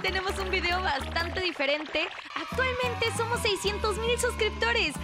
tenemos un video bastante diferente. Actualmente somos 600,000 suscriptores.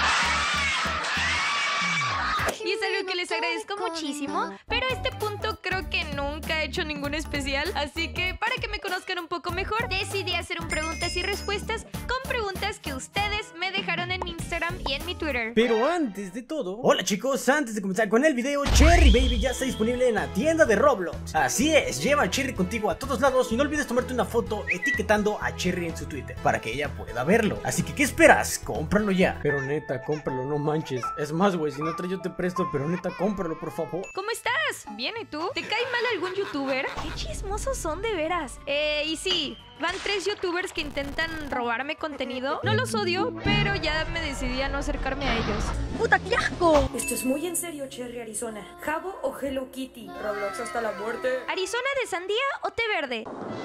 Y es algo que les agradezco muchísimo. Pero a este punto creo que nunca he hecho ningún especial. Así que para que me conozcan un poco mejor, decidí hacer un preguntas y respuestas con preguntas que ustedes me dejaron en mi Instagram y en mi Twitter. Pero antes de todo, hola chicos, antes de comenzar con el video, Cherry Baby ya está disponible en la tienda de Roblox. Así es, lleva a Cherry contigo a todos lados y no olvides tomarte una foto etiquetando a Cherry en su Twitter para que ella pueda verlo. Así que ¿qué esperas? Cómpralo ya. Pero neta, cómpralo, no manches. Es más, güey, si no traes yo te presto, pero neta, cómpralo, por favor. ¿Cómo estás? ¿Bien y tú? ¿Te cae mal algún youtuber? ¡Qué chismosos son de veras! Y sí, van 3 youtubers que intentan robarme contenido. No los odio, pero ya me decidí a no acercarme a ellos. ¡Puta, qué asco! Esto es muy en serio, Cherry Arizona. ¿Jabo o Hello Kitty? Roblox hasta la muerte. ¿Arizona de sandía o té verde?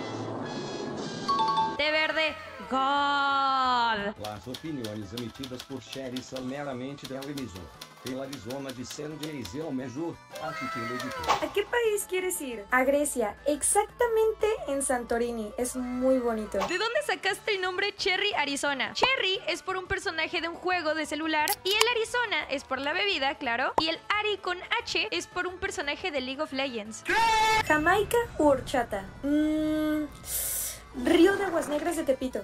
Té verde. God. As opiniões emitidas por Cherry são meramente del emisor. Pela Arizona dizendo de Eliseu Mejur, aquí quien lo editó. ¿A qué país quieres ir? A Grecia, exactamente en Santorini. Es muy bonito. ¿De dónde sacaste el nombre Cherry Arizona? Cherry es por un personaje de un juego de celular y el Arizona es por la bebida, claro, y el Ari con H es por un personaje de League of Legends. ¿Jamaica u horchata? Río de Aguas Negras de Tepito.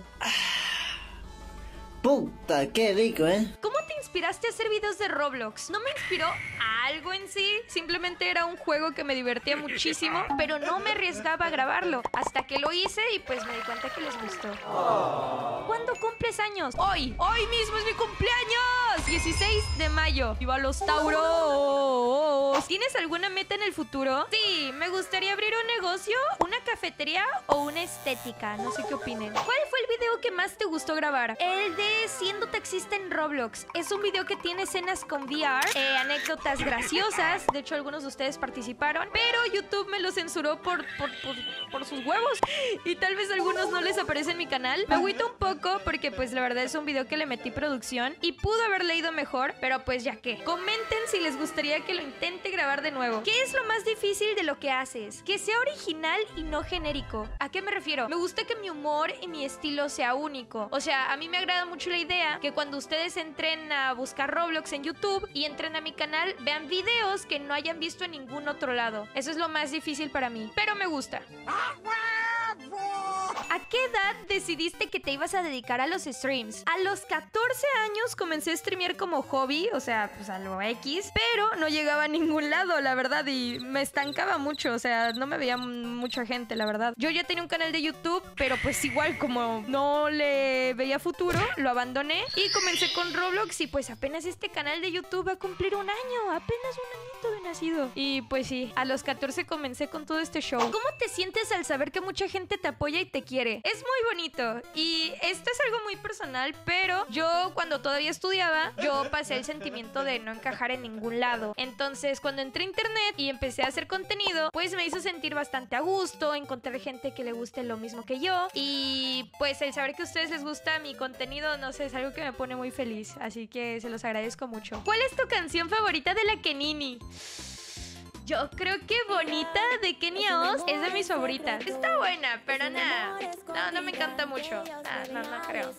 Puta, qué rico, ¿eh? ¿Cómo te inspiraste a hacer videos de Roblox? No me inspiró algo en sí, simplemente era un juego que me divertía muchísimo, pero no me arriesgaba a grabarlo, hasta que lo hice y pues me di cuenta que les gustó. ¿Cuándo cumples años? Hoy mismo es mi cumpleaños, 16 de mayo. ¡Viva los Tauros! ¿Tienes alguna meta en el futuro? Sí, me gustaría abrir un negocio, una cafetería o una estética, no sé qué opinen. ¿Cuál fue el video que más te gustó grabar? El de siendo taxista en Roblox. Es un video que tiene escenas con VR, anécdotas graciosas. De hecho, algunos de ustedes participaron, pero YouTube me lo censuró por sus huevos. Y tal vez a algunos no les aparece en mi canal. Me agüito un poco porque pues la verdad es un video que le metí producción y pudo haber leído mejor, pero pues ya que. Comenten si les gustaría que lo intente grabar de nuevo. ¿Qué es lo más difícil de lo que haces? Que sea original y no genérico. ¿A qué me refiero? Me gusta que mi humor y mi estilo sea único. O sea, a mí me agrada mucho la idea que cuando ustedes entren a buscar Roblox en YouTube y entren a mi canal, vean videos que no hayan visto en ningún otro lado. Eso es lo más difícil para mí, pero me gusta. ¿A qué edad decidiste que te ibas a dedicar a los streams? A los 14 años comencé a streamear como hobby, o sea, pues a lo X, pero no llegaba a ningún lado, la verdad, y me estancaba mucho, o sea, no me veía mucha gente, la verdad. Yo ya tenía un canal de YouTube, pero pues igual como no le veía futuro, lo abandoné y comencé con Roblox y pues apenas este canal de YouTube va a cumplir un año, apenas un añito de nacido. Y pues sí, a los 14 comencé con todo este show. ¿Cómo te sientes al saber que mucha gente te apoya y te quiere? Es muy bonito y esto es algo muy personal, pero yo cuando todavía estudiaba, yo pasé el sentimiento de no encajar en ningún lado. Entonces cuando entré a internet y empecé a hacer contenido, pues me hizo sentir bastante a gusto, encontrar gente que le guste lo mismo que yo y pues el saber que a ustedes les gusta mi contenido, no sé, es algo que me pone muy feliz, así que se los agradezco mucho. ¿Cuál es tu canción favorita de la Kenini? Yo creo que Bonita de Kenia Oz es de mis favoritas. Está buena, pero nada. No me encanta mucho. No creo.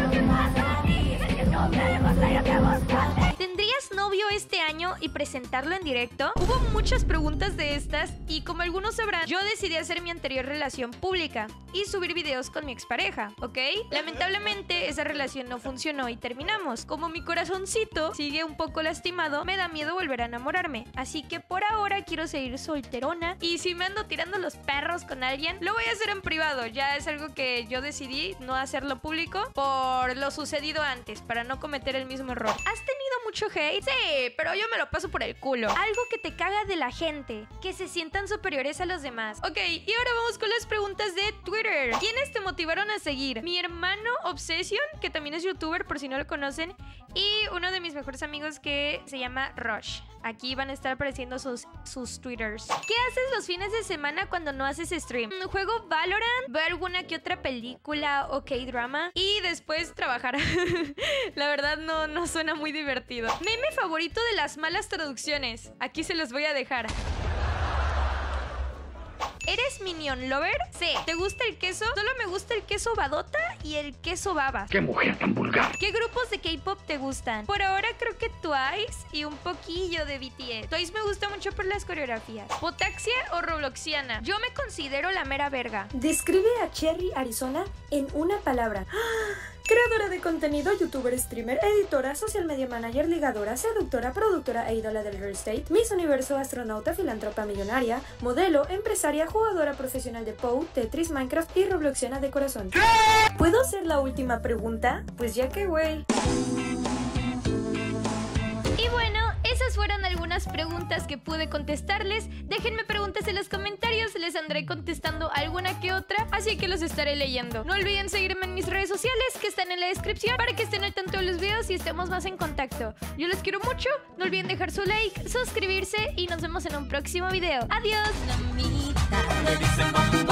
¿Tendrías novio este año y presentarlo en directo? Hubo muchas preguntas de estas y como algunos sabrán, yo decidí hacer mi anterior relación pública y subir videos con mi expareja, ¿ok? Lamentablemente esa relación no funcionó y terminamos. Como mi corazoncito sigue un poco lastimado, me da miedo volver a enamorarme. Así que por ahora quiero seguir solterona y si me ando tirando los perros con alguien, lo voy a hacer en privado. Ya es algo que yo decidí no hacerlo público por lo sucedido antes, para no cometer el mismo error. ¿Has tenido mucho hate? Sí, pero yo me lo paso por el culo. Algo que te caga de la gente, que se sientan superiores a los demás. Ok, y ahora vamos con las preguntas de Twitter. ¿Quiénes te motivaron a seguir? Mi hermano Obsession, que también es youtuber por si no lo conocen, y uno de mis mejores amigos que se llama Rush. Aquí van a estar apareciendo sus twitters. ¿Qué haces los fines de semana cuando no haces stream? Juego Valorant, veo alguna que otra película o K-drama y después trabajar. La verdad no suena muy divertido. Meme favorito de las malas traducciones. Aquí se los voy a dejar. ¿Eres Minion Lover? C. ¿Te gusta el queso? Solo me gusta el queso badota y el queso baba. ¡Qué mujer tan vulgar! ¿Qué grupos de K-pop te gustan? Por ahora creo que Twice y un poquillo de BTS. Twice me gusta mucho por las coreografías. ¿Potaxia o Robloxiana? Yo me considero la mera verga. Describe a Cherry Arizona en una palabra. Creadora de contenido, youtuber, streamer, editora, social media manager, ligadora, seductora, productora e ídola del real estate, Miss Universo, astronauta, filántropa millonaria, modelo, empresaria, jugadora profesional de POU, Tetris, Minecraft y Robloxiana de corazón. ¿Puedo hacer la última pregunta? Pues ya que güey. Y bueno, esas fueron algunas preguntas que pude contestarles. Déjenme preguntas en los comentarios, les andré contestando alguna que otra, así que los estaré leyendo. No olviden seguirme en mis redes sociales que están en la descripción para que estén al tanto de los videos y estemos más en contacto. Yo los quiero mucho, no olviden dejar su like, suscribirse y nos vemos en un próximo video. ¡Adiós!